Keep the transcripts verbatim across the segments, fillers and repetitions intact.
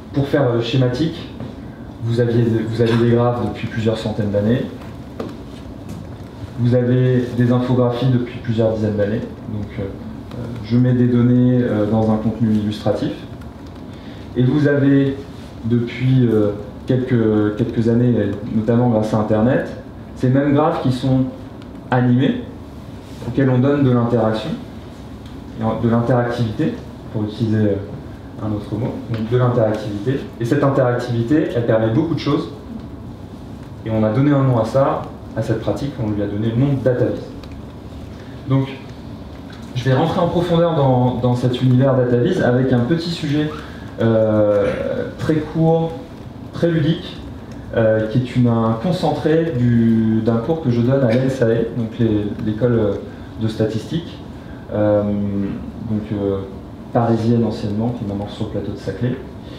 pour faire euh, schématique, vous, aviez, vous avez des graphes depuis plusieurs centaines d'années. Vous avez des infographies depuis plusieurs dizaines d'années. Donc, euh, je mets des données euh, dans un contenu illustratif. Et vous avez, depuis euh, quelques, quelques années, notamment grâce à Internet, ces mêmes graphes qui sont animés, auxquels on donne de l'interaction, de l'interactivité, pour utiliser un autre mot, donc de l'interactivité. Et cette interactivité, elle permet beaucoup de choses. Et on a donné un nom à ça, à cette pratique, on lui a donné le nom de DataVis. Donc, je vais rentrer en profondeur dans, dans cet univers DataVis avec un petit sujet euh, très court, très ludique, euh, qui est une, un concentré d'un cours que je donne à l'E N S A E, donc l'école de statistique, euh, donc euh, parisienne anciennement, qui est maintenant sur le plateau de Saclay.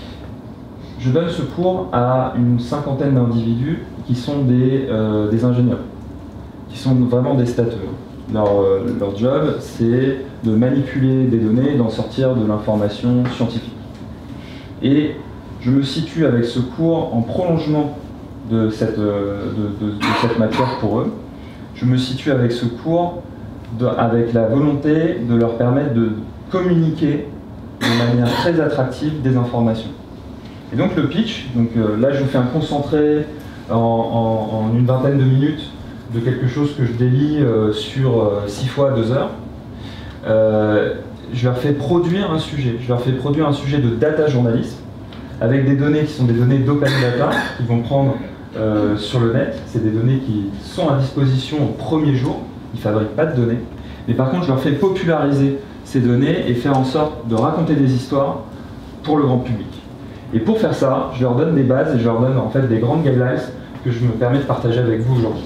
Je donne ce cours à une cinquantaine d'individus qui sont des, euh, des ingénieurs, qui sont vraiment des stateurs. Leur, euh, leur job, c'est de manipuler des données et d'en sortir de l'information scientifique. Et je me situe avec ce cours en prolongement de cette, euh, de, de, de cette matière pour eux. Je me situe avec ce cours de, avec la volonté de leur permettre de communiquer de manière très attractive des informations. Et donc le pitch, donc euh, là je vous fais un concentré en, en, en une vingtaine de minutes de quelque chose que je délie euh, sur euh, six fois deux heures. Euh, je leur fais produire un sujet, je leur fais produire un sujet de data journalisme avec des données qui sont des données d'open data qu'ils vont prendre euh, sur le net. C'est des données qui sont à disposition au premier jour, ils ne fabriquent pas de données. Mais par contre je leur fais populariser ces données et faire en sorte de raconter des histoires pour le grand public. Et pour faire ça, je leur donne des bases et je leur donne en fait des grandes guidelines que je me permets de partager avec vous aujourd'hui.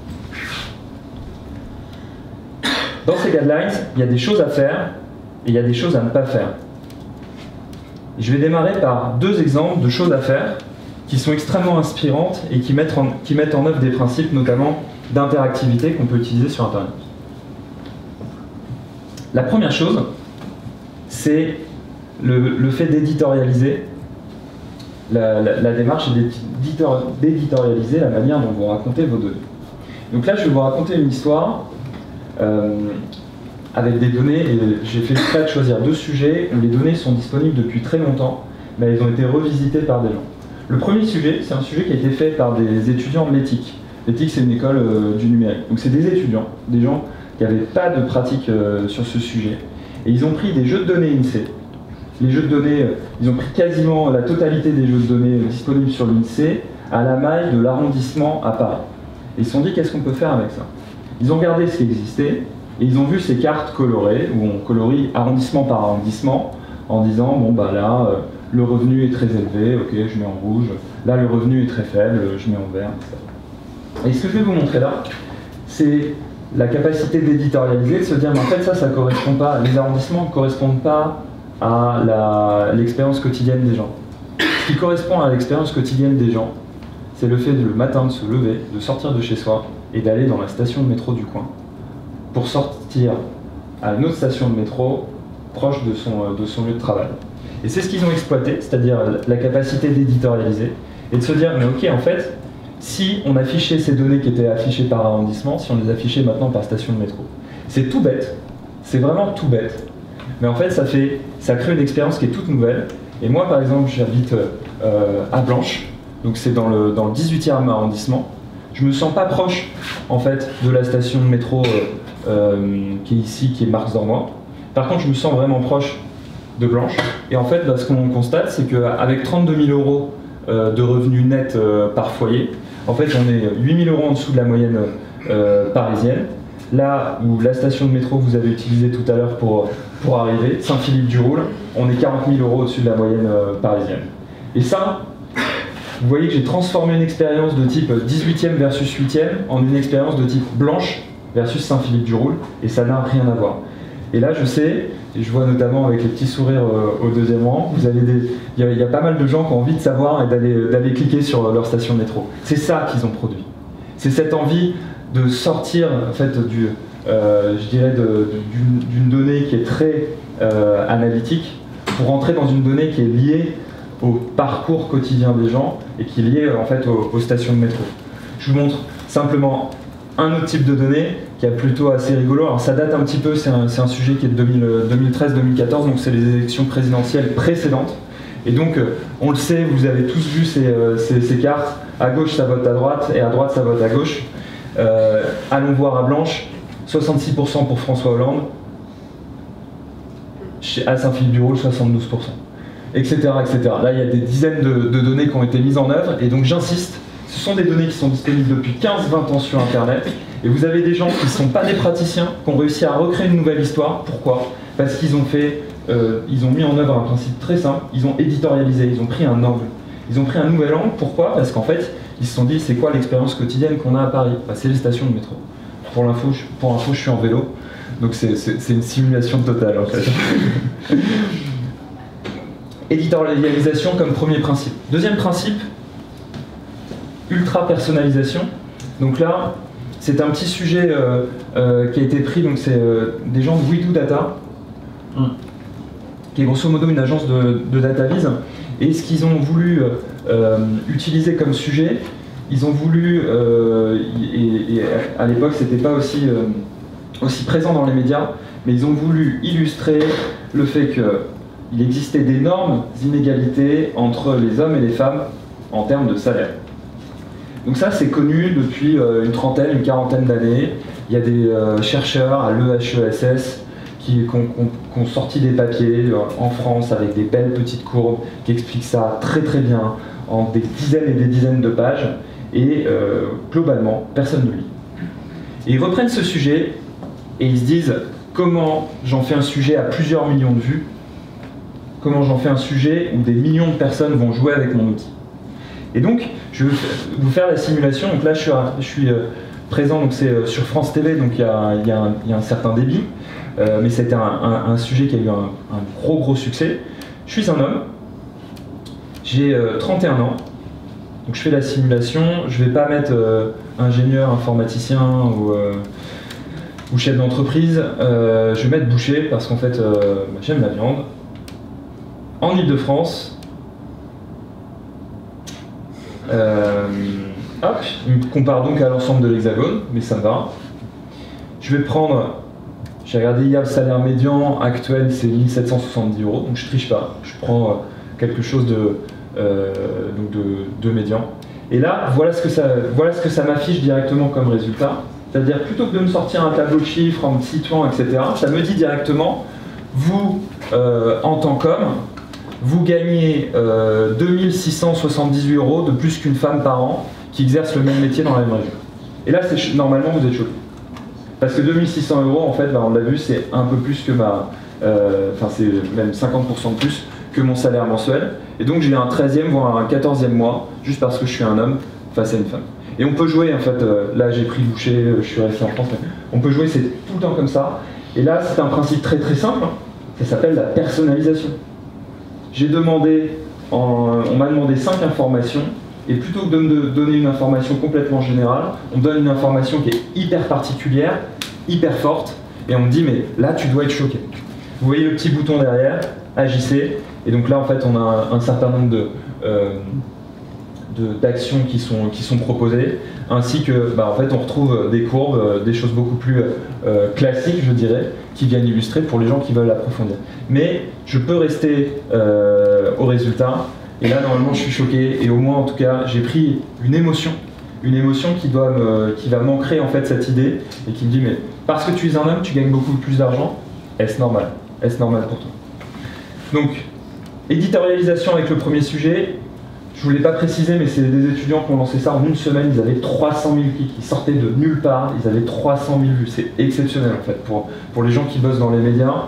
Dans ces guidelines, il y a des choses à faire et il y a des choses à ne pas faire. Je vais démarrer par deux exemples de choses à faire qui sont extrêmement inspirantes et qui mettent en, qui mettent en œuvre des principes notamment d'interactivité qu'on peut utiliser sur Internet. La première chose, c'est le, le fait d'éditorialiser. La, la, la démarche est d'éditorialiser la manière dont vous racontez vos données. Donc là, je vais vous raconter une histoire euh, avec des données, et j'ai fait exprès de choisir deux sujets où les données sont disponibles depuis très longtemps, mais elles ont été revisitées par des gens. Le premier sujet, c'est un sujet qui a été fait par des étudiants de l'Ethic. L'Ethic, c'est une école euh, du numérique. Donc c'est des étudiants, des gens qui n'avaient pas de pratique euh, sur ce sujet. Et ils ont pris des jeux de données INSEE. Les jeux de données, ils ont pris quasiment la totalité des jeux de données disponibles sur l'INSEE à la maille de l'arrondissement à Paris. Et ils se sont dit, qu'est-ce qu'on peut faire avec ça? Ils ont regardé ce qui existait et ils ont vu ces cartes colorées où on colorie arrondissement par arrondissement en disant, bon bah là, euh, le revenu est très élevé, ok, je mets en rouge. Là, le revenu est très faible, je mets en vert, et cetera. Et ce que je vais vous montrer là, c'est la capacité d'éditorialiser, de se dire, mais en fait ça, ça correspond pas, les arrondissements ne correspondent pas à l'expérience quotidienne des gens. Ce qui correspond à l'expérience quotidienne des gens, c'est le fait de le matin de se lever, de sortir de chez soi et d'aller dans la station de métro du coin pour sortir à une autre station de métro proche de son, de son lieu de travail. Et c'est ce qu'ils ont exploité, c'est-à-dire la capacité d'éditorialiser et de se dire, mais ok, en fait, si on affichait ces données qui étaient affichées par arrondissement, si on les affichait maintenant par station de métro, c'est tout bête, c'est vraiment tout bête. Mais en fait, ça, fait, ça crée une expérience qui est toute nouvelle. Et moi, par exemple, j'habite euh, à Blanche, donc c'est dans le, dans le dix-huitième arrondissement. Je me sens pas proche, en fait, de la station de métro euh, euh, qui est ici, qui est Marx-Dormois. Par contre, je me sens vraiment proche de Blanche. Et en fait, là, ce qu'on constate, c'est qu'avec trente-deux mille euros euh, de revenus nets euh, par foyer, en fait, on est huit mille euros en dessous de la moyenne euh, parisienne. Là où la station de métro que vous avez utilisée tout à l'heure pour, pour arriver, Saint-Philippe-du-Roule, on est quarante mille euros au-dessus de la moyenne euh, parisienne. Et ça, vous voyez que j'ai transformé une expérience de type dix-huitième versus huitième en une expérience de type Blanche versus Saint-Philippe-du-Roule, et ça n'a rien à voir. Et là, je sais, et je vois notamment avec les petits sourires euh, au deuxième rang, vous avez des, il y, a, il y a pas mal de gens qui ont envie de savoir et d'aller d'aller cliquer sur leur station de métro. C'est ça qu'ils ont produit. C'est cette envie de sortir en fait, du, euh, je dirais d'une donnée qui est très euh, analytique pour rentrer dans une donnée qui est liée au parcours quotidien des gens et qui est lié en fait aux, aux stations de métro. Je vous montre simplement un autre type de données qui est plutôt assez rigolo. Alors ça date un petit peu, c'est un, un sujet qui est de deux mille treize deux mille quatorze, donc c'est les élections présidentielles précédentes. Et donc, euh, on le sait, vous avez tous vu ces, euh, ces, ces cartes. À gauche, ça vote à droite, et à droite, ça vote à gauche. Euh, allons voir à Blanche, soixante-six pour cent pour François Hollande. Chez, à Saint-Philippe-du-Roule, soixante-douze pour cent. Etc., et cetera. Là, il y a des dizaines de, de données qui ont été mises en œuvre. Et donc, j'insiste, ce sont des données qui sont disponibles depuis quinze vingt ans sur Internet. Et vous avez des gens qui ne sont pas des praticiens, qui ont réussi à recréer une nouvelle histoire. Pourquoi? Parce qu'ils ont fait... Euh, ils ont mis en œuvre un principe très simple, ils ont éditorialisé, ils ont pris un angle. Ils ont pris un nouvel angle, pourquoi? Parce qu'en fait, ils se sont dit, c'est quoi l'expérience quotidienne qu'on a à Paris? Bah, c'est les stations de métro. Pour l'info, je, pour info, je suis en vélo, donc c'est une simulation totale en fait. Éditorialisation comme premier principe. Deuxième principe, ultra-personnalisation. Donc là, c'est un petit sujet euh, euh, qui a été pris, donc c'est euh, des gens de We Do Data, qui est grosso modo une agence de, de data vise. Et ce qu'ils ont voulu euh, utiliser comme sujet, ils ont voulu, euh, et, et à l'époque c'était pas aussi, euh, aussi présent dans les médias, mais ils ont voulu illustrer le fait qu'il existait d'énormes inégalités entre les hommes et les femmes en termes de salaire. Donc ça c'est connu depuis euh, une trentaine, une quarantaine d'années. Il y a des euh, chercheurs à l'E H E S S qui ont, ont, ont sorti des papiers en France avec des belles petites courbes qui expliquent ça très très bien en des dizaines et des dizaines de pages et euh, globalement personne ne lit. Et ils reprennent ce sujet et ils se disent comment j'en fais un sujet à plusieurs millions de vues, comment j'en fais un sujet où des millions de personnes vont jouer avec mon outil. Et donc je vais vous faire la simulation. Donc là je suis, je suis présent, donc c'est sur France T V, donc il y a, il y a, un, il y a un certain débit. Euh, mais c'était un, un, un sujet qui a eu un, un gros gros succès. Je suis un homme, j'ai euh, trente et un ans, donc je fais la simulation. Je vais pas mettre euh, ingénieur, informaticien ou, euh, ou chef d'entreprise, euh, je vais mettre boucher parce qu'en fait euh, j'aime la viande. En Ile-de-France, euh, hop, il me compare donc à l'ensemble de l'Hexagone, mais ça me va. Je vais prendre... J'ai regardé hier, le salaire médian actuel, c'est mille sept cent soixante-dix euros, donc je triche pas. Je prends euh, quelque chose de, euh, donc de, de médian. Et là, voilà ce que ça, voilà ce que ça m'affiche directement comme résultat. C'est-à-dire, plutôt que de me sortir un tableau de chiffres en me situant, et cetera, ça me dit directement, vous, euh, en tant qu'homme, vous gagnez euh, deux mille six cent soixante-dix-huit euros de plus qu'une femme par an qui exerce le même métier dans la même région. Et là, normalement, vous êtes choqué. Parce que deux mille six cents euros, en fait, bah, on l'a vu, c'est un peu plus que ma... Euh, enfin, c'est même cinquante pour cent de plus que mon salaire mensuel. Et donc, j'ai un treizième, voire un quatorzième mois, juste parce que je suis un homme face à une femme. Et on peut jouer, en fait, euh, là, j'ai pris boucher, je suis resté en France, mais on peut jouer, c'est tout le temps comme ça. Et là, c'est un principe très très simple, hein. Ça s'appelle la personnalisation. J'ai demandé, en, on m'a demandé cinq informations, et plutôt que de me donner une information complètement générale, on me donne une information qui est hyper particulière, hyper forte, et on me dit, mais là, tu dois être choqué. Vous voyez le petit bouton derrière, agissez, et donc là, en fait, on a un, un certain nombre de, euh, d'actions qui sont, qui sont proposées, ainsi que, bah, en fait, on retrouve des courbes, euh, des choses beaucoup plus euh, classiques, je dirais, qui viennent illustrer pour les gens qui veulent approfondir. Mais je peux rester euh, au résultat. Et là, normalement, je suis choqué, et au moins, en tout cas, j'ai pris une émotion, une émotion qui, doit me, qui va m'ancrer en fait cette idée, et qui me dit, mais parce que tu es un homme, tu gagnes beaucoup plus d'argent, est-ce normal? Est-ce normal pour toi? Donc, éditorialisation avec le premier sujet, je ne voulais pas préciser, mais c'est des étudiants qui ont lancé ça en une semaine, ils avaient trois cent mille clics, ils sortaient de nulle part, ils avaient trois cent mille vues, c'est exceptionnel en fait, pour, pour les gens qui bossent dans les médias,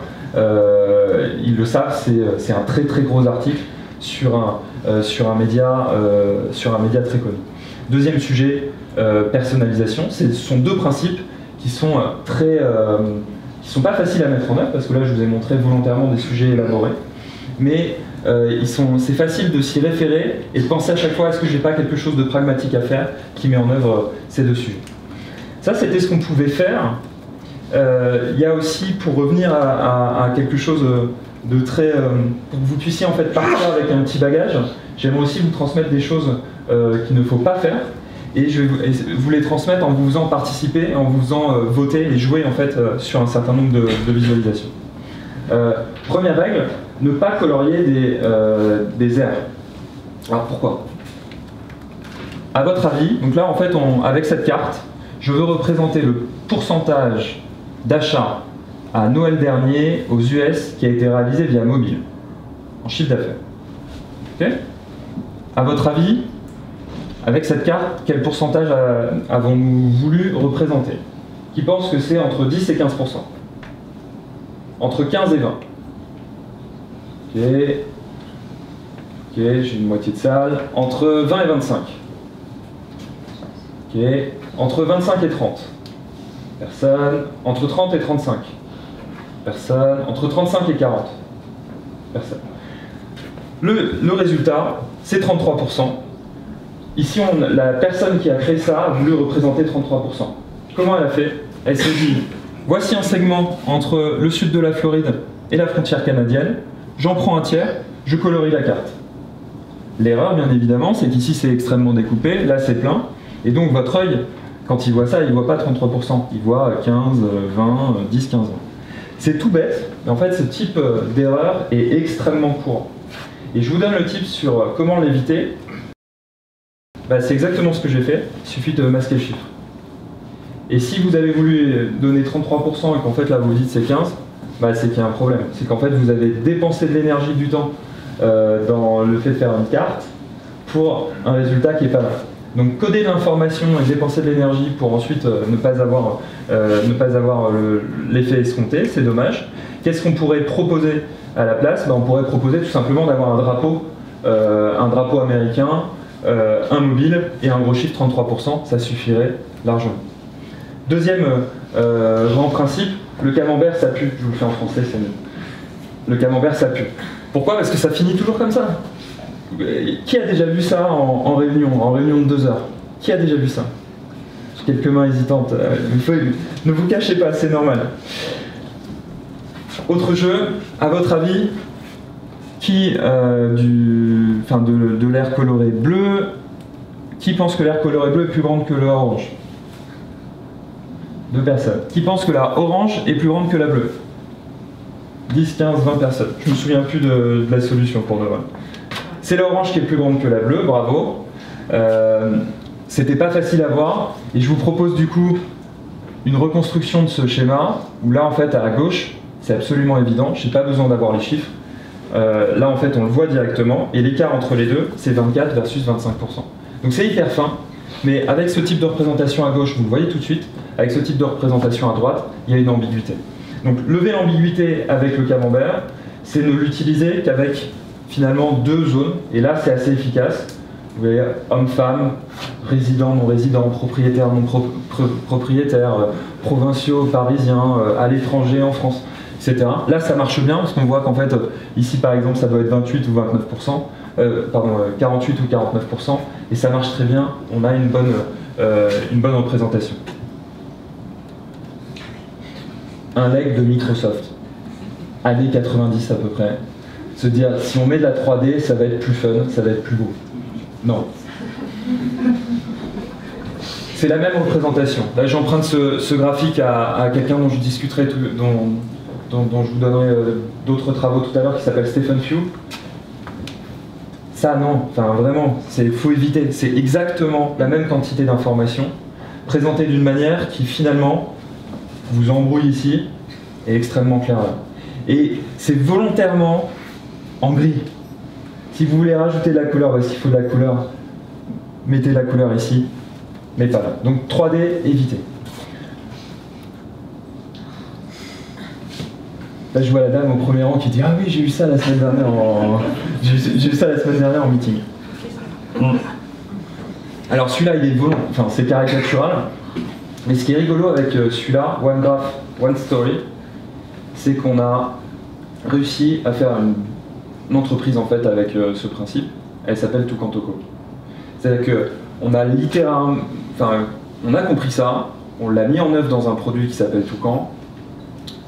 euh, ils le savent, c'est un très très gros article, sur un, euh, sur, un média, euh, sur un média très connu. Deuxième sujet, euh, personnalisation. Ce sont deux principes qui sont euh, très, euh, qui sont pas faciles à mettre en œuvre, parce que là je vous ai montré volontairement des sujets élaborés, mais euh, c'est facile de s'y référer et de penser à chaque fois, est-ce que j'ai pas quelque chose de pragmatique à faire qui met en œuvre euh, ces deux sujets. Ça, c'était ce qu'on pouvait faire. Euh, il y a aussi, pour revenir à, à, à quelque chose de très, euh, pour que vous puissiez en fait partir avec un petit bagage, j'aimerais aussi vous transmettre des choses euh, qu'il ne faut pas faire. Et je vais vous, et vous les transmettre en vous faisant participer, en vous faisant euh, voter et jouer en fait euh, sur un certain nombre de, de visualisations. Euh, première règle, ne pas colorier des, euh, des airs. Alors pourquoi? À votre avis, donc là en fait on, avec cette carte, je veux représenter le pourcentage d'achat à Noël dernier aux U S qui a été réalisé via mobile, en chiffre d'affaires. Okay? À votre avis, avec cette carte, quel pourcentage avons-nous voulu représenter? Qui pense que c'est entre dix et quinze pour cent? Entre quinze et vingt. Ok. Ok, j'ai une moitié de salle. Entre vingt et vingt-cinq. Ok. Entre vingt-cinq et trente. Personne. Entre trente et trente-cinq. Personne. Entre trente-cinq et quarante. Personne. Le, le résultat, c'est trente-trois pour cent. Ici, on, la personne qui a créé ça a voulu représenter trente-trois pour cent. Comment elle a fait? Elle s'est dit, voici un segment entre le sud de la Floride et la frontière canadienne, j'en prends un tiers, je colorie la carte. L'erreur, bien évidemment, c'est qu'ici c'est extrêmement découpé, là c'est plein, et donc votre œil, quand il voit ça, il ne voit pas trente-trois pour cent, il voit quinze, vingt, dix, quinze. C'est tout bête, mais en fait ce type d'erreur est extrêmement courant. Et je vous donne le tip sur comment l'éviter. Bah, c'est exactement ce que j'ai fait, il suffit de masquer le chiffre. Et si vous avez voulu donner trente-trois pour cent et qu'en fait là vous dites c'est quinze, bah, c'est qu'il y a un problème. C'est qu'en fait vous avez dépensé de l'énergie, du temps euh, dans le fait de faire une carte pour un résultat qui n'est pas là. Donc coder l'information et dépenser de l'énergie pour ensuite euh, ne pas avoir, euh, ne pas avoir l'effet escompté, c'est dommage. Qu'est-ce qu'on pourrait proposer à la place? Bah, on pourrait proposer tout simplement d'avoir un drapeau, euh, un drapeau américain, euh, un mobile et un gros chiffre trente-trois pour cent, ça suffirait largement. Deuxième euh, grand principe, le camembert ça pue. Je vous le fais en français, c'est mieux. Le camembert ça pue. Pourquoi? Parce que ça finit toujours comme ça. Qui a déjà vu ça en, en réunion, en réunion de deux heures? Qui a déjà vu ça? J'ai quelques mains hésitantes. Euh, il faut, ne vous cachez pas, c'est normal. Autre jeu, à votre avis, qui euh, du, enfin de, de l'air coloré bleu, qui pense que l'air coloré bleu est plus grande que le orange? Deux personnes. Qui pense que la orange est plus grande que la bleue? dix, quinze, vingt personnes. Je ne me souviens plus de, de la solution pour de vrai. C'est l'orange qui est plus grande que la bleue, bravo. Euh, C'était pas facile à voir, et je vous propose du coup une reconstruction de ce schéma, où là en fait à gauche, c'est absolument évident, je n'ai pas besoin d'avoir les chiffres. Euh, là en fait on le voit directement, et l'écart entre les deux, c'est vingt-quatre versus vingt-cinq pour cent. Donc c'est hyper fin, mais avec ce type de représentation à gauche, vous le voyez tout de suite, avec ce type de représentation à droite, il y a une ambiguïté. Donc lever l'ambiguïté avec le camembert, c'est ne l'utiliser qu'avec finalement deux zones, et là c'est assez efficace. Vous voyez, homme-femme, résident, non-résident, propriétaire, non-propriétaire, euh, provinciaux, parisiens, euh, à l'étranger, en France, et cetera. Là ça marche bien, parce qu'on voit qu'en fait, euh, ici par exemple ça doit être vingt-huit ou vingt-neuf pour cent, euh, pardon, euh, quarante-huit ou quarante-neuf pour cent, et ça marche très bien, on a une bonne, euh, une bonne représentation. Un leg de Microsoft, années quatre-vingt-dix à peu près, se dire si on met de la trois D ça va être plus fun, ça va être plus beau. Non. C'est la même représentation. Là j'emprunte ce, ce graphique à, à quelqu'un dont je discuterai, tout, dont, dont, dont je vous donnerai euh, d'autres travaux tout à l'heure, qui s'appelle Stephen Few. Ça non, enfin vraiment, il faut éviter. C'est exactement la même quantité d'informations présentées d'une manière qui finalement vous embrouille ici, est extrêmement clair là. Et c'est volontairement en gris. Si vous voulez rajouter de la couleur, parce qu'il faut de la couleur, mettez de la couleur ici, mais pas là. Donc trois D, évitez. Là je vois la dame au premier rang qui dit « Ah oui, j'ai eu ça la semaine dernière en, j'ai eu ça la semaine dernière en meeting. » Alors celui-là, il est volant, enfin c'est caricatural. Mais ce qui est rigolo avec celui-là, One Graph, One Story, c'est qu'on a réussi à faire une, une entreprise en fait avec euh, ce principe. Elle s'appelle Toucan Toco. C'est-à-dire qu'on a littéralement, enfin, on a compris ça, on l'a mis en œuvre dans un produit qui s'appelle Toucan.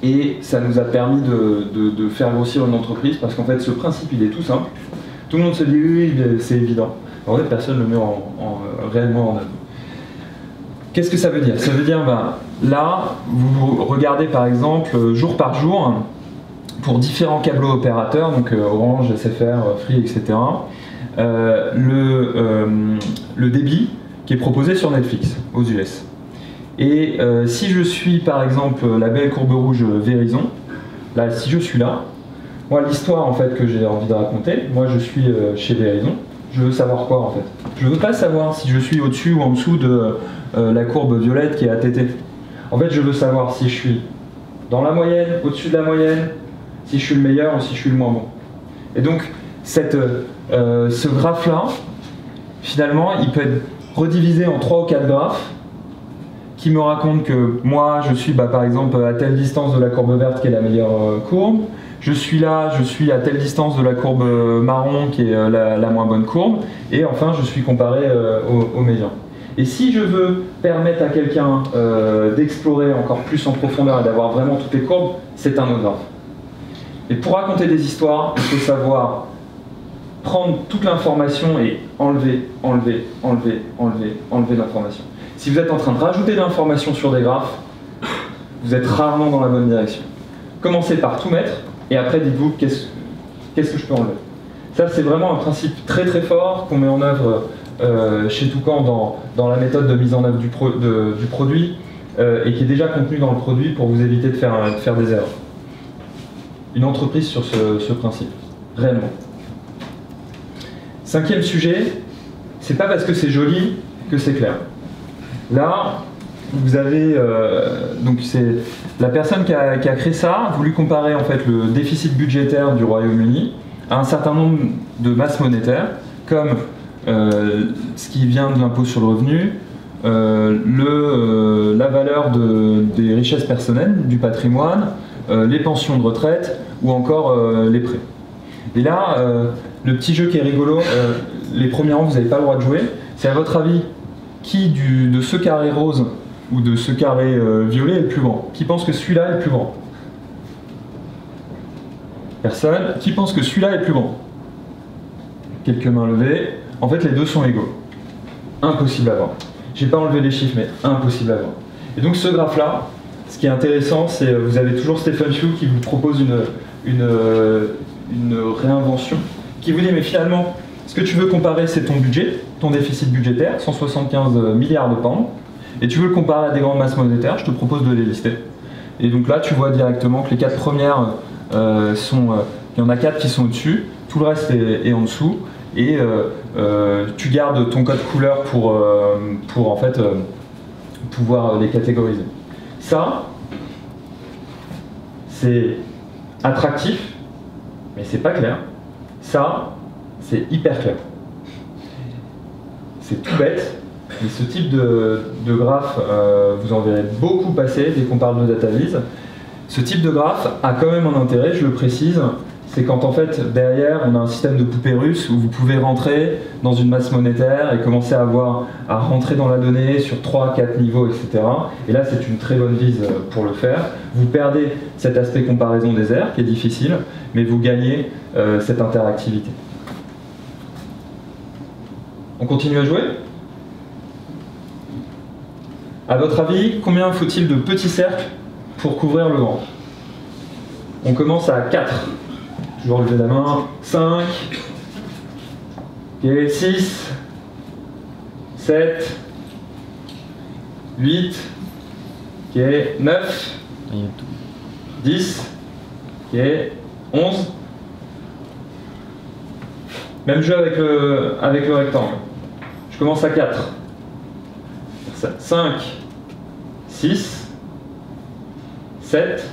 Et ça nous a permis de, de, de faire grossir une entreprise parce qu'en fait ce principe il est tout simple. Tout le monde se dit oui, oui c'est évident. En fait personne ne le met en, en, réellement en œuvre. Qu'est-ce que ça veut dire? Ça veut dire ben, là vous regardez par exemple jour par jour pour différents câbleaux opérateurs, donc euh, Orange, S F R, Free, et cetera. Euh, le, euh, le débit qui est proposé sur Netflix aux U S. Et euh, si je suis par exemple la belle courbe rouge Verizon, là si je suis là, moi l'histoire en fait que j'ai envie de raconter, moi je suis euh, chez Verizon, je veux savoir quoi en fait? Je veux pas savoir si je suis au-dessus ou en dessous de euh, la courbe violette qui est A T T. En fait je veux savoir si je suis dans la moyenne, au-dessus de la moyenne, si je suis le meilleur ou si je suis le moins bon. Et donc cette, euh, ce graphe là, finalement il peut être redivisé en trois ou quatre graphes qui me raconte que moi je suis bah, par exemple à telle distance de la courbe verte qui est la meilleure euh, courbe, je suis là, je suis à telle distance de la courbe marron qui est euh, la, la moins bonne courbe, et enfin je suis comparé euh, au, au médian. Et si je veux permettre à quelqu'un euh, d'explorer encore plus en profondeur et d'avoir vraiment toutes les courbes, c'est un autre graphe. Et pour raconter des histoires, il faut savoir prendre toute l'information et enlever, enlever, enlever, enlever, enlever l'information. Si vous êtes en train de rajouter de l'information sur des graphes, vous êtes rarement dans la bonne direction. Commencez par tout mettre, et après dites-vous qu'est-ce qu'est-ce que je peux enlever. Ça, c'est vraiment un principe très très fort qu'on met en œuvre euh, chez Toucan dans, dans la méthode de mise en œuvre du, pro, de, du produit, euh, et qui est déjà contenu dans le produit pour vous éviter de faire, de faire des erreurs. Une entreprise sur ce, ce principe, réellement. Cinquième sujet, c'est pas parce que c'est joli que c'est clair. Là, vous avez, euh, donc c'est la personne qui a, qui a créé ça a voulu comparer en fait le déficit budgétaire du Royaume-Uni à un certain nombre de masses monétaires, comme euh, ce qui vient de l'impôt sur le revenu, euh, le, euh, la valeur de, des richesses personnelles, du patrimoine, euh, les pensions de retraite ou encore euh, les prêts. Et là, euh, le petit jeu qui est rigolo, euh, les premiers rangs vous n'avez pas le droit de jouer, c'est à votre avis qui du, de ce carré rose ou de ce carré euh, violet est le plus grand? Qui pense que celui-là est le plus grand? Personne. Qui pense que celui-là est le plus grand? Quelques mains levées. En fait, les deux sont égaux. Impossible à voir. J'ai pas enlevé les chiffres, mais impossible à voir. Et donc ce graphe-là, ce qui est intéressant, c'est vous avez toujours Stephen Chu qui vous propose une, une, une réinvention, qui vous dit, mais finalement, ce que tu veux comparer, c'est ton budget, ton déficit budgétaire, cent soixante-quinze milliards de pounds, et tu veux le comparer à des grandes masses monétaires, je te propose de les lister. Et donc là, tu vois directement que les quatre premières euh, sont... Euh, il y en a quatre qui sont au-dessus, tout le reste est, est en dessous, et euh, euh, tu gardes ton code couleur pour, euh, pour en fait, euh, pouvoir les catégoriser. Ça, c'est attractif, mais c'est pas clair. Ça, c'est hyper clair. C'est tout bête, mais ce type de, de graphe, euh, vous en verrez beaucoup passer dès qu'on parle de data viz. Ce type de graphe a quand même un intérêt, je le précise, c'est quand en fait derrière on a un système de poupée russe où vous pouvez rentrer dans une masse monétaire et commencer à avoir à rentrer dans la donnée sur trois quatre niveaux, et cetera. Et là c'est une très bonne vise pour le faire. Vous perdez cet aspect comparaison des airs qui est difficile, mais vous gagnez euh, cette interactivité. On continue à jouer? À votre avis, combien faut-il de petits cercles pour couvrir le grand? On commence à quatre. Je vais relever la main. cinq, okay, six, sept, huit, okay, neuf, dix, okay, onze. Même jeu avec le, avec le rectangle. Je commence à quatre. cinq, six, sept,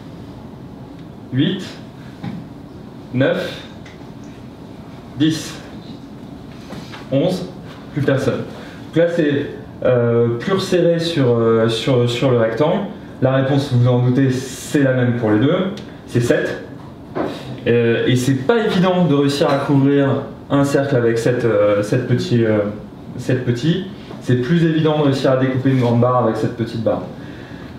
huit, neuf, dix, onze, plus personne. Donc là c'est euh, plus resserré sur, euh, sur, sur le rectangle. La réponse, vous vous en doutez, c'est la même pour les deux, c'est sept. Euh, et c'est pas évident de réussir à couvrir un cercle avec sept, euh, sept petits. Euh, sept petits. C'est plus évident de réussir à découper une grande barre avec cette petite barre.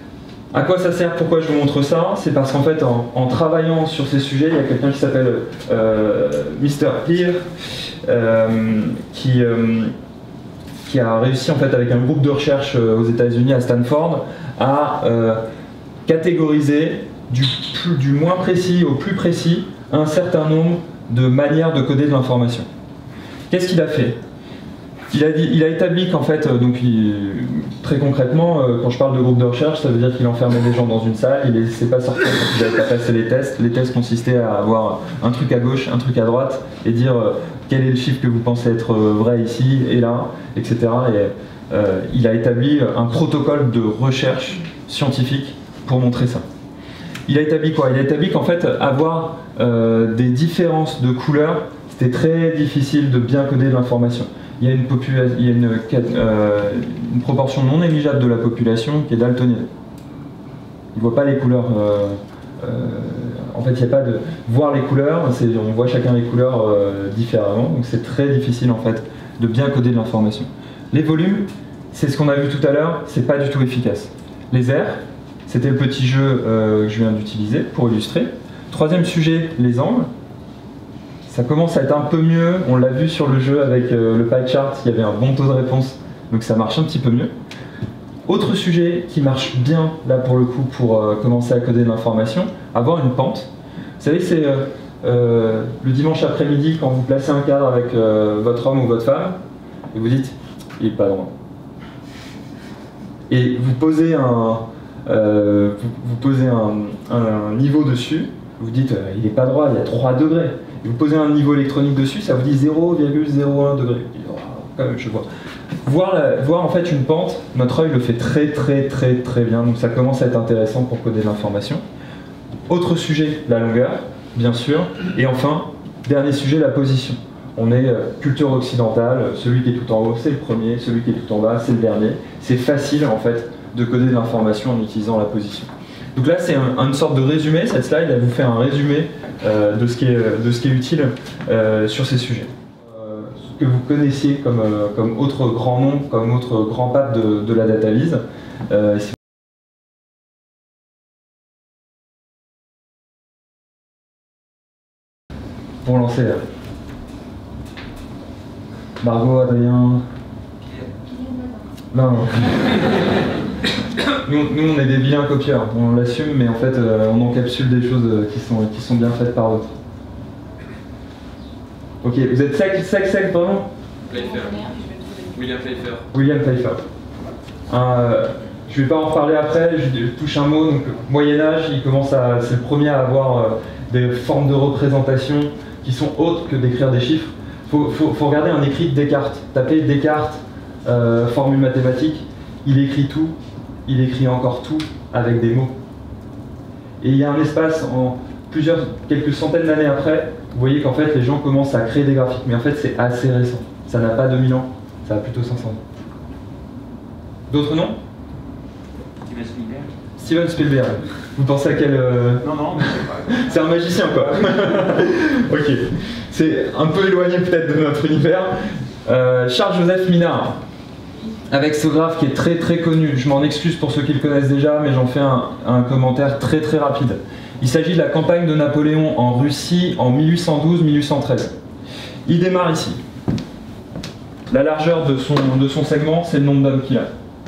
À quoi ça sert? Pourquoi je vous montre ça? C'est parce qu'en fait, en, en travaillant sur ces sujets, il y a quelqu'un qui s'appelle euh, mister Peer, euh, qui, euh, qui a réussi en fait avec un groupe de recherche aux États-Unis à Stanford à euh, catégoriser du, plus, du moins précis au plus précis un certain nombre de manières de coder de l'information. Qu'est-ce qu'il a fait? Il a, dit, il a établi qu'en fait, donc il, très concrètement, euh, quand je parle de groupe de recherche, ça veut dire qu'il enfermait des gens dans une salle, il ne les laissait pas sortir quand ils n'avaient pas passé les tests. Les tests consistaient à avoir un truc à gauche, un truc à droite, et dire euh, quel est le chiffre que vous pensez être vrai ici et là, et cetera. Et euh, il a établi un protocole de recherche scientifique pour montrer ça. Il a établi quoi? Il a établi qu'en fait, avoir euh, des différences de couleurs, c'était très difficile de bien coder de l'information. Il y a, une, il y a une, euh, une proportion non négligeable de la population qui est daltonienne. Ils ne voient pas les couleurs. Euh, euh, en fait, il n'y a pas de... Voir les couleurs, on voit chacun les couleurs euh, différemment, donc c'est très difficile en fait de bien coder de l'information. Les volumes, c'est ce qu'on a vu tout à l'heure, c'est pas du tout efficace. Les airs, c'était le petit jeu euh, que je viens d'utiliser pour illustrer. Troisième sujet, les angles. Ça commence à être un peu mieux, on l'a vu sur le jeu avec euh, le pie chart, il y avait un bon taux de réponse, donc ça marche un petit peu mieux. Autre sujet qui marche bien, là pour le coup, pour euh, commencer à coder de l'information, avoir une pente. Vous savez, c'est euh, euh, le dimanche après-midi, quand vous placez un cadre avec euh, votre homme ou votre femme, et vous dites, il n'est pas droit. Et vous posez un, euh, vous, vous posez un, un niveau dessus, vous dites, euh, il n'est pas droit, il y a trois degrés. Et vous posez un niveau électronique dessus, ça vous dit zéro virgule zéro un degré. Oh, quand même, je vois. Voir, la, voir en fait une pente, notre œil le fait très très très très bien, donc ça commence à être intéressant pour coder de l'information. Autre sujet, la longueur, bien sûr. Et enfin, dernier sujet, la position. On est euh, culture occidentale, celui qui est tout en haut, c'est le premier, celui qui est tout en bas, c'est le dernier. C'est facile en fait de coder de l'information en utilisant la position. Donc là, c'est un, une sorte de résumé. Cette slide, elle vous fait un résumé euh, de, ce qui est, de ce qui est utile euh, sur ces sujets. Euh, ce que vous connaissiez comme, euh, comme autre grand nom, comme autre grand pape de, de la datalyse. Euh, si pour lancer là. Margot, Adrien. Non. Nous, nous, on est des vilains copieurs, on l'assume, mais en fait, euh, on encapsule des choses euh, qui, sont, qui sont bien faites par d'autres. Ok, vous êtes sec, sec, sec, pardon? Playfair. William Playfair. William Playfair. Euh, je ne vais pas en reparler après, je touche un mot. Donc, Moyen-Âge, il commence à, c'est le premier à avoir euh, des formes de représentation qui sont autres que d'écrire des chiffres. Il faut, faut, faut regarder un écrit de Descartes. Tapez Descartes, euh, formule mathématique, il écrit tout. Il écrit encore tout avec des mots. Et il y a un espace, en plusieurs, quelques centaines d'années après, vous voyez qu'en fait les gens commencent à créer des graphiques. Mais en fait c'est assez récent. Ça n'a pas deux mille ans, ça a plutôt cinq cents ans. D'autres noms? Steven Spielberg. Steven Spielberg. Vous pensez à quel... Euh... Non, non, mais c'est pas... C'est un magicien quoi. Ok. C'est un peu éloigné peut-être de notre univers. Euh, Charles-Joseph Minard. Avec ce graphe qui est très très connu, je m'en excuse pour ceux qui le connaissent déjà, mais j'en fais un, un commentaire très très rapide. Il s'agit de la campagne de Napoléon en Russie en mille huit cent douze mille huit cent treize. Il démarre ici. La largeur de son, de son segment, c'est le nombre d'hommes qu'il a.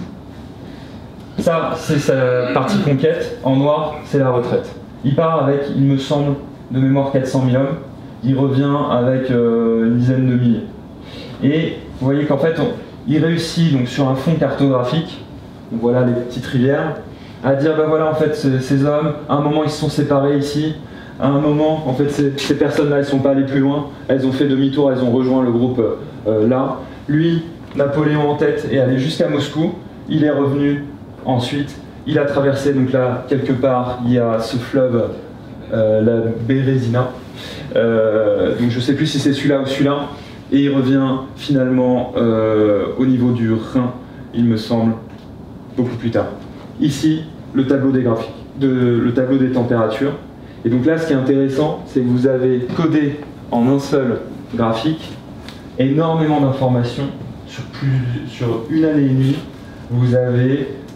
Ça, c'est sa partie conquête. En noir, c'est la retraite. Il part avec, il me semble, de mémoire quatre cent mille hommes. Il revient avec euh, une dizaine de milliers. Et vous voyez qu'en fait, on, il réussit donc sur un fond cartographique, donc voilà les petites rivières, à dire ben voilà en fait ces, ces hommes, à un moment ils se sont séparés ici, à un moment en fait ces, ces personnes-là elles sont pas allées plus loin, elles ont fait demi-tour, elles ont rejoint le groupe euh, là. Lui, Napoléon en tête, est allé jusqu'à Moscou, il est revenu ensuite, il a traversé donc là quelque part il y a ce fleuve, euh, la Bérésina, euh, donc je sais plus si c'est celui-là ou celui-là. Et il revient finalement euh, au niveau du Rhin, il me semble, beaucoup plus tard. Ici, le tableau des graphiques, de, le tableau des températures. Et donc là, ce qui est intéressant, c'est que vous avez codé en un seul graphique énormément d'informations sur, plus, sur une année et demie. Vous avez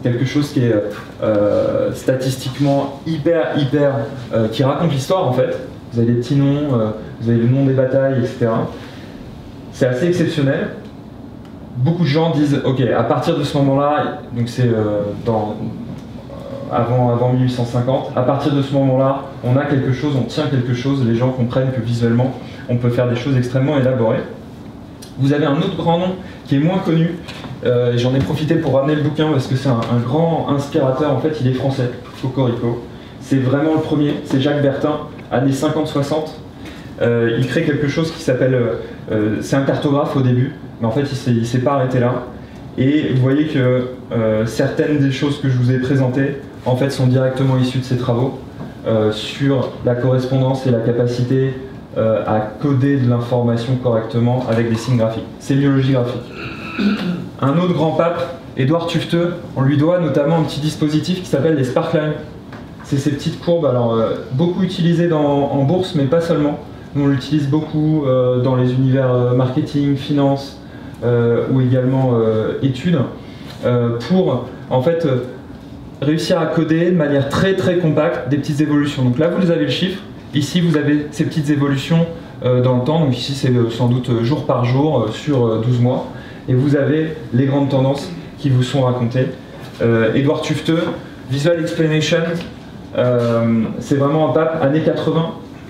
quelque chose qui est euh, statistiquement hyper, hyper, euh, qui raconte l'histoire en fait. Vous avez des petits noms, euh, vous avez le nom des batailles, et cetera. C'est assez exceptionnel. Beaucoup de gens disent, ok, à partir de ce moment-là, donc c'est euh, dans avant, avant mille huit cent cinquante, à partir de ce moment-là, on a quelque chose, on tient quelque chose, les gens comprennent que visuellement, on peut faire des choses extrêmement élaborées. Vous avez un autre grand nom qui est moins connu, euh, j'en ai profité pour ramener le bouquin parce que c'est un, un grand inspirateur, en fait il est français, Cocorico. C'est vraiment le premier, c'est Jacques Bertin, années cinquante soixante. Euh, il crée quelque chose qui s'appelle, euh, c'est un cartographe au début, mais en fait il ne s'est pas arrêté là. Et vous voyez que euh, certaines des choses que je vous ai présentées, en fait, sont directement issues de ces travaux euh, sur la correspondance et la capacité euh, à coder de l'information correctement avec des signes graphiques. Sémiologie graphique. Un autre grand pape, Édouard Tufteux, on lui doit notamment un petit dispositif qui s'appelle les sparklines. C'est ces petites courbes, alors euh, beaucoup utilisées dans, en bourse, mais pas seulement. Nous, on l'utilise beaucoup euh, dans les univers euh, marketing, finance, euh, ou également euh, études, euh, pour en fait euh, réussir à coder de manière très très compacte des petites évolutions. Donc là, vous avez le chiffre. Ici, vous avez ces petites évolutions euh, dans le temps. Donc ici, c'est euh, sans doute jour par jour euh, sur euh, douze mois. Et vous avez les grandes tendances qui vous sont racontées. Euh, Édouard Tufteux, Visual Explanation, euh, c'est vraiment un pape, années quatre-vingts.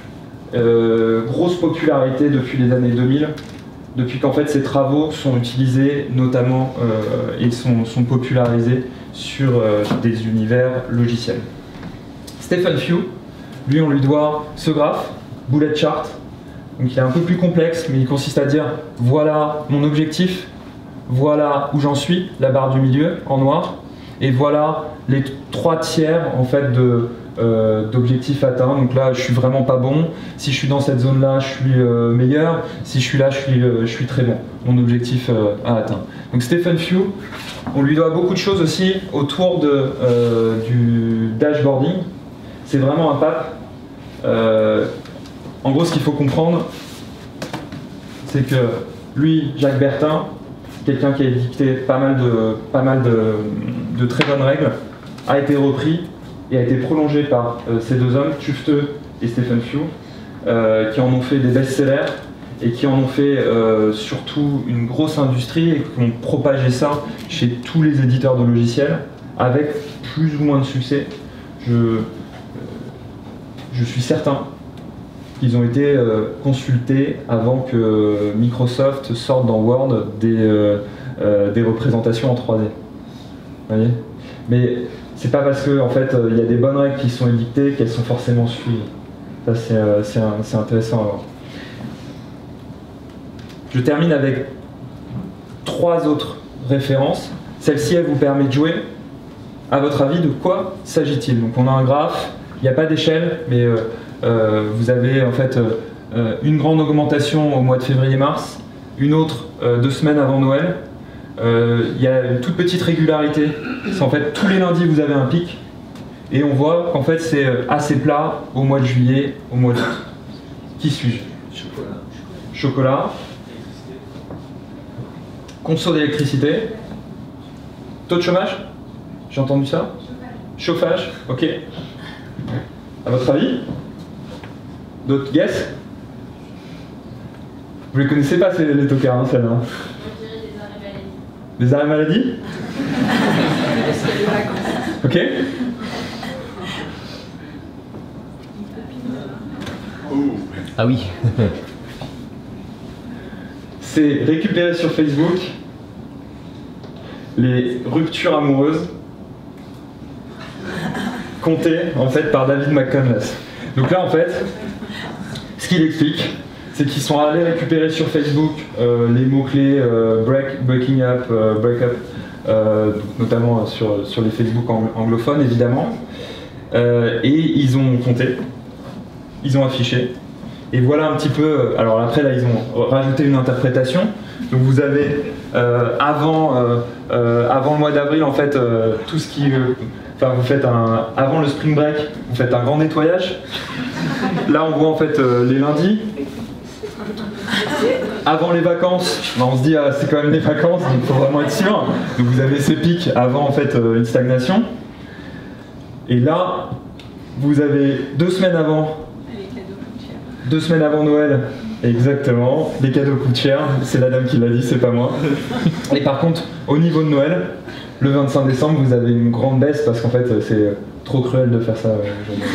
Euh, grosse popularité depuis les années deux mille, depuis qu'en fait ces travaux sont utilisés notamment euh, et sont, sont popularisés sur euh, des univers logiciels. Stephen Few, lui on lui doit ce graphe, bullet chart, donc il est un peu plus complexe mais il consiste à dire voilà mon objectif, voilà où j'en suis, la barre du milieu en noir, et voilà les trois tiers en fait de Euh, d'objectifs atteints. Donc là je suis vraiment pas bon, si je suis dans cette zone là je suis euh, meilleur, si je suis là je suis, euh, je suis très bon, mon objectif euh, à atteindre. Donc Stephen Few, on lui doit beaucoup de choses aussi autour de, euh, du dashboarding. C'est vraiment un pape. Euh, en gros ce qu'il faut comprendre c'est que lui, Jacques Bertin, quelqu'un qui a dicté pas mal de, pas mal de, de très bonnes règles, a été repris et a été prolongé par euh, ces deux hommes, Tufteux et Stephen Few, euh, qui en ont fait des best-sellers et qui en ont fait euh, surtout une grosse industrie et qui ont propagé ça chez tous les éditeurs de logiciels avec plus ou moins de succès. Je, euh, je suis certain qu'ils ont été euh, consultés avant que Microsoft sorte dans Word des, euh, euh, des représentations en trois D. Vous voyez ? Mais c'est pas parce que en fait il y a des bonnes règles qui sont édictées qu'elles sont forcément suivies. Ça c'est euh, c'est intéressant à voir. Je termine avec trois autres références. Celle-ci elle vous permet de jouer. À votre avis, de quoi s'agit-il? Donc on a un graphe, il n'y a pas d'échelle, mais euh, euh, vous avez en fait euh, une grande augmentation au mois de février-mars, une autre euh, deux semaines avant Noël. Il euh, y a une toute petite régularité, c'est en fait tous les lundis vous avez un pic, et on voit qu'en fait c'est assez plat au mois de juillet, au mois d'août. Qui suis-je? Chocolat. Chocolat. Conso d'électricité. Taux de chômage? J'ai entendu ça? Chauffage. Chauffage, ok. À votre avis? D'autres guess? Vous les connaissez pas ces, les tocards, hein, celles-là? Les arrêts maladie? Ok. Ah oui. C'est récupéré sur Facebook les ruptures amoureuses comptées en fait par David McCandless. Donc là en fait, ce qu'il explique, c'est qu'ils sont allés récupérer sur Facebook euh, les mots-clés euh, break, breaking up, euh, break up, euh, notamment sur, sur les Facebook anglophones évidemment, euh, et ils ont compté, ils ont affiché, et voilà un petit peu, alors après là ils ont rajouté une interprétation, donc vous avez euh, avant, euh, euh, avant le mois d'avril en fait, euh, tout ce qui... Euh, Enfin, vous faites un, avant le spring break, vous faites un grand nettoyage. Là, on voit en fait euh, les lundis. Avant les vacances, ben, on se dit ah, c'est quand même les vacances, donc il faut vraiment être sûr. Donc vous avez ces pics avant en fait euh, une stagnation. Et là, vous avez deux semaines avant, Les cadeaux coûtent cher. deux semaines avant Noël, exactement, les cadeaux coûtent cher, c'est la dame qui l'a dit, c'est pas moi. Et par contre, au niveau de Noël, le vingt-cinq décembre, vous avez une grande baisse parce qu'en fait, c'est trop cruel de faire ça. Euh,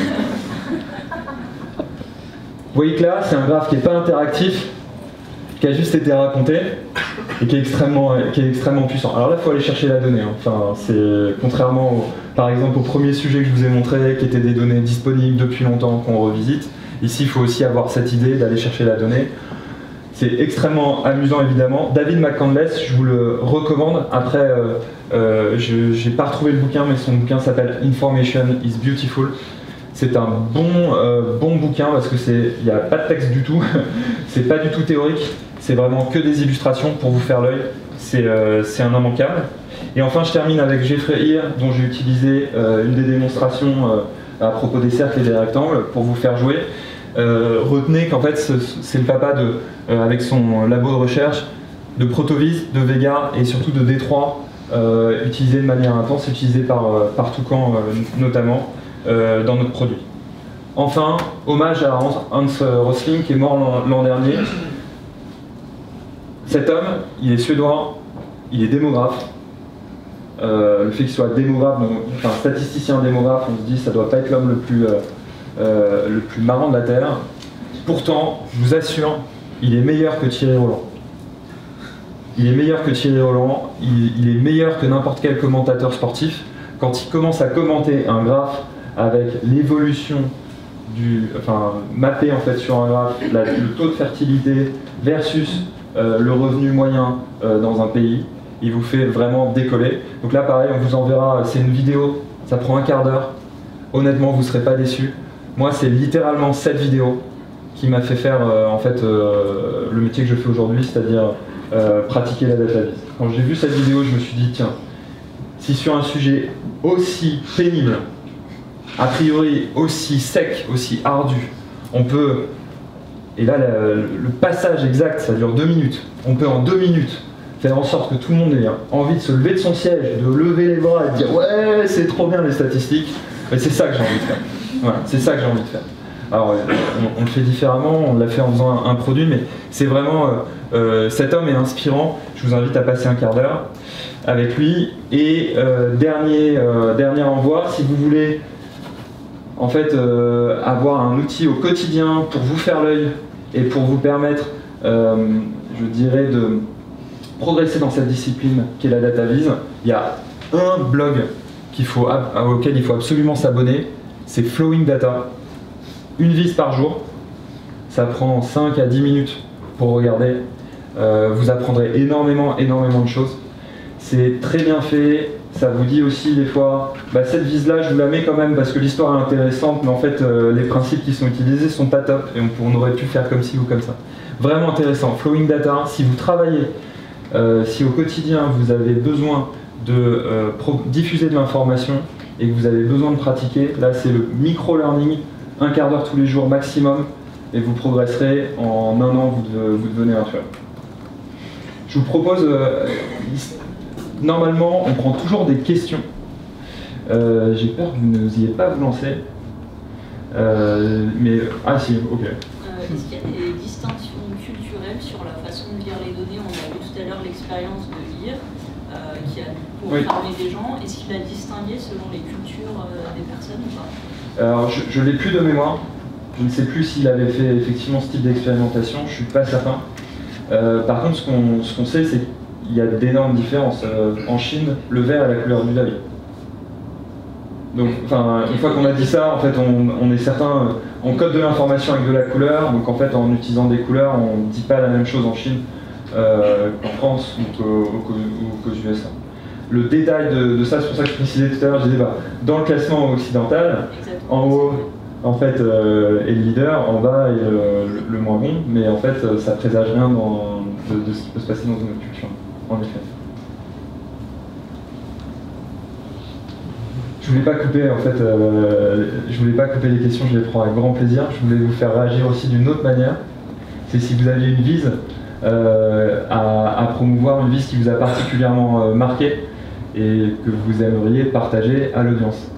Vous voyez que là, c'est un graphe qui n'est pas interactif, qui a juste été raconté et qui est extrêmement, qui est extrêmement puissant. Alors là, il faut aller chercher la donnée. Hein. Enfin, c'est contrairement, au, par exemple, au premier sujet que je vous ai montré, qui étaient des données disponibles depuis longtemps qu'on revisite. Ici, il faut aussi avoir cette idée d'aller chercher la donnée. C'est extrêmement amusant, évidemment. David McCandless, je vous le recommande. Après, euh, euh, je n'ai pas retrouvé le bouquin, mais son bouquin s'appelle Information is Beautiful. C'est un bon, euh, bon bouquin parce que c'est, il n'y a pas de texte du tout, c'est pas du tout théorique, c'est vraiment que des illustrations pour vous faire l'œil, c'est euh, c'est un immanquable. Et enfin je termine avec Jeffrey Heer, dont j'ai utilisé euh, une des démonstrations euh, à propos des cercles et des rectangles pour vous faire jouer. Euh, retenez qu'en fait c'est le papa de, euh, avec son labo de recherche de Protovis, de Vega et surtout de D trois, euh, utilisé de manière intense, utilisé par, euh, par Toucan euh, notamment. Euh, dans notre produit. Enfin, hommage à Hans, Hans Rosling qui est mort l'an dernier. Cet homme, il est suédois, il est démographe. Euh, le fait qu'il soit démographe, donc, enfin statisticien démographe, on se dit ça doit pas être l'homme le plus euh, euh, le plus marrant de la Terre. Pourtant, je vous assure, il est meilleur que Thierry Roland. Il est meilleur que Thierry Roland, il, il est meilleur que n'importe quel commentateur sportif. Quand il commence à commenter un graphe avec l'évolution du, enfin mappé en fait sur un graphe, la, le taux de fertilité versus euh, le revenu moyen euh, dans un pays, il vous fait vraiment décoller. Donc là pareil, on vous enverra, c'est une vidéo, ça prend un quart d'heure. Honnêtement, vous ne serez pas déçus. Moi, c'est littéralement cette vidéo qui m'a fait faire euh, en fait euh, le métier que je fais aujourd'hui, c'est-à-dire euh, pratiquer la data viz. Quand j'ai vu cette vidéo, je me suis dit tiens, si sur un sujet aussi pénible, a priori aussi sec, aussi ardu, on peut, et là le, le passage exact, ça dure deux minutes, on peut en deux minutes faire en sorte que tout le monde ait envie de se lever de son siège, de lever les bras et de dire ouais c'est trop bien les statistiques, mais c'est ça que j'ai envie de faire. Voilà, c'est ça que j'ai envie de faire. Alors on, on le fait différemment, on l'a fait en faisant un, un produit, mais c'est vraiment, euh, euh, cet homme est inspirant, je vous invite à passer un quart d'heure avec lui. Et euh, dernier, euh, dernier envoi, si vous voulez en fait euh, avoir un outil au quotidien pour vous faire l'œil et pour vous permettre, euh, je dirais, de progresser dans cette discipline qui est la data viz, il y a un blog qu'il faut, auquel il faut absolument s'abonner, c'est Flowing Data. Une viz par jour, ça prend cinq à dix minutes pour regarder, euh, vous apprendrez énormément, énormément de choses. C'est très bien fait, ça vous dit aussi des fois, bah, cette vise là je vous la mets quand même parce que l'histoire est intéressante, mais en fait euh, les principes qui sont utilisés sont pas top et on, on aurait pu faire comme ci ou comme ça. Vraiment intéressant. Flowing Data, si vous travaillez, euh, si au quotidien vous avez besoin de euh, diffuser de l'information et que vous avez besoin de pratiquer, là c'est le micro-learning, un quart d'heure tous les jours maximum et vous progresserez, en un an vous, de, vous devenez un tueur. Je vous propose, euh, normalement on prend toujours des questions. Euh, J'ai peur que vous n'osiez pas vous lancer. Euh, mais, ah si, ok. Euh, Est-ce qu'il y a des distinctions culturelles sur la façon de lire les données? On a vu tout à l'heure l'expérience de lire, euh, qui a pour oui. parler des gens. Est-ce qu'il a distingué selon les cultures euh, des personnes ou pas? Alors je, je l'ai plus de mémoire. Je ne sais plus s'il avait fait effectivement ce type d'expérimentation, je suis pas certain. Euh, par contre, ce qu'on ce qu'on sait, c'est qu'il y a d'énormes différences. Euh, en Chine, le vert est la couleur du deuil. Donc, enfin, une fois qu'on a dit ça, en fait, on, on est certain, on code de l'information avec de la couleur, donc en fait, en utilisant des couleurs, on ne dit pas la même chose en Chine euh, qu'en France ou qu'aux U S A. Le détail de, de ça, c'est pour ça que je précisais tout à l'heure, je disais, bah, dans le classement occidental, en haut, en fait, euh, est le leader, en bas est euh, le, le moins bon, mais en fait, ça présage rien dans, de, de ce qui peut se passer dans une autre culture, en effet. Je voulais pas couper, en fait, euh, je voulais pas couper les questions, je les prends avec grand plaisir. Je voulais vous faire réagir aussi d'une autre manière. c'est si vous aviez une vise euh, à, à promouvoir, une vise qui vous a particulièrement euh, marqué et que vous aimeriez partager à l'audience.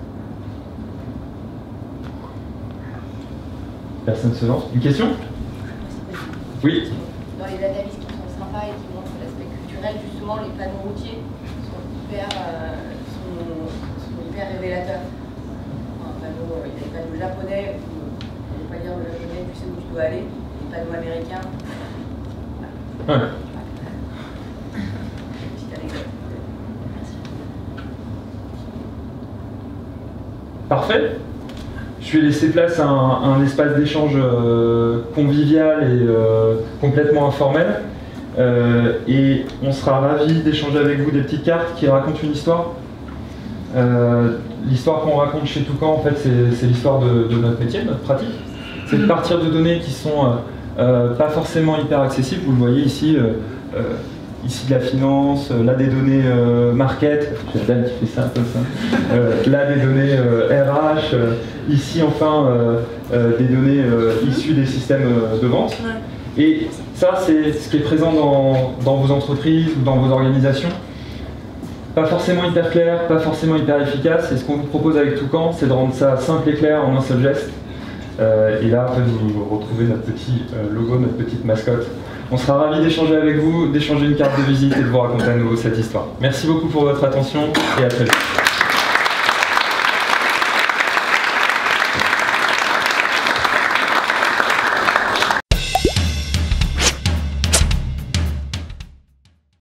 Personne se lance. Une question? Oui. Dans les analyses qui sont sympas et qui montrent l'aspect culturel, justement, les panneaux routiers sont hyper, euh, sont, sont hyper révélateurs. Un panneau, euh, il y a des panneaux japonais, où on ne peut pas lire le japonais, tu sais où tu dois aller. Les panneaux américains. Ouais. Petite anecdote. Parfait. Je vais laisser place à un, un espace d'échange euh, convivial et euh, complètement informel. Euh, et on sera ravis d'échanger avec vous des petites cartes qui racontent une histoire. Euh, l'histoire qu'on raconte chez Toucan, en fait, c'est l'histoire de, de notre métier, de notre pratique. C'est de partir de données qui sont euh, euh, pas forcément hyper accessibles. Vous le voyez ici. Euh, euh, Ici de la finance, là des données euh, market, j'ai Dan qui fait ça un peu ça. Euh, là des données euh, R H, euh, ici enfin euh, euh, des données euh, issues des systèmes euh, de vente. Et ça c'est ce qui est présent dans, dans vos entreprises ou dans vos organisations. Pas forcément hyper clair, pas forcément hyper efficace. Et ce qu'on vous propose avec Toucan, c'est de rendre ça simple et clair en un seul geste. Euh, et là en fait vous retrouvez notre petit euh, logo, notre petite mascotte. On sera ravis d'échanger avec vous, d'échanger une carte de visite et de vous raconter à nouveau cette histoire. Merci beaucoup pour votre attention et à très vite.